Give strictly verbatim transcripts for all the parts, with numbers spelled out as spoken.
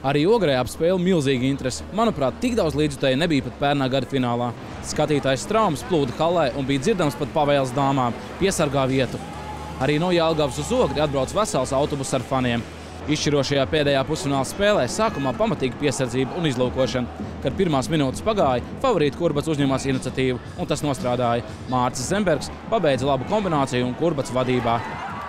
Arī Ogrē ap spēli milzīga interese. Manuprāt, tik daudz līdzjutēju nebija pat pērnā gada finālā. Skatītājs traumas plūda halē un bija dzirdams pat pavēles dāmām – piesargā vietu. Arī no Jelgavas uz Ogri atbrauc vesels autobus ar faniem. Izšķirošajā pēdējā pusfināla spēlē sākumā pamatīga piesardzība un izlūkošana. Kad pirmās minūtes pagāja, favorīti Kurbats uzņemās iniciatīvu, un tas nostrādāja. Mārcis Zembergs pabeidza labu kombināciju un Kurbats vadībā.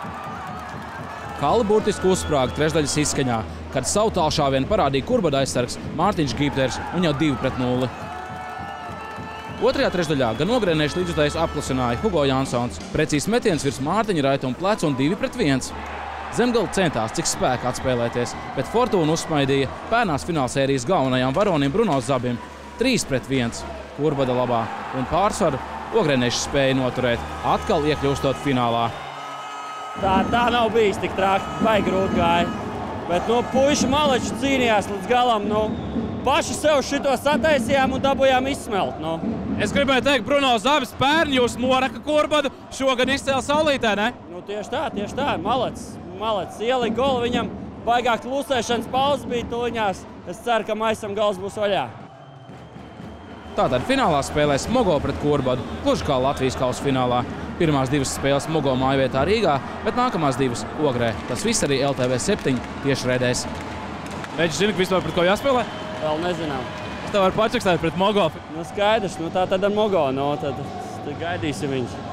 Kala burtiski uzsprāga trešdaļas izskaņā, kad savu tālšāvienu parādīja Kurbada aizsargs Mārtiņš Gipters un jau divi pret nulli. Otrajā trešdaļā gan ogrēniešu līdzjutējs apklusināja Hugo Jansons. Precīzs metiens virs Mārtiņa raita un pleca un divi pret viens. Zemgale centās, cik spēka atspēlēties, bet Fortūna uzsmaidīja pērnās finālsērijas galvenajām varonim Bruno Zabim trīs pret viens Kurbada labā un pārsvaru ogrēnieši spēja noturēt, atkal iekļūstot finālā. Tā, tā nav bijis tik traki, vai grūti gāja. Bet, nu, puiši maleči cīnījās līdz galam, nu, paši sev šito sataisījām un dabujām izsmelt, nu. Es gribēju teikt, Bruno Zabis pērni jūs noraka Kurbadu, šogad izcēla saulītē, ne? Nu, tieši tā, tieši tā, malecis, malecis. Ielika golu viņam, baigāk klusēšanas pauzes bija tuliņās. Es ceru, ka maisam gals būs vaļā. Tātad finālā spēlēs Mogo pret Kurbadu, gluži kā Latvijas kausa finālā. Pirmās divas spēles Mogo mājvietā Rīgā, bet nākamās divas Ogrē. Tas viss arī L T V septiņi tieši raidēs. Veģis zini, ka vispār pret ko jāspēlē? Vēl nezinām. Es tev varu pačakstēt pret Mogo. Nu, skaidrs, nu tā tad ar Mogo, no, tad, tad gaidīsim viņš.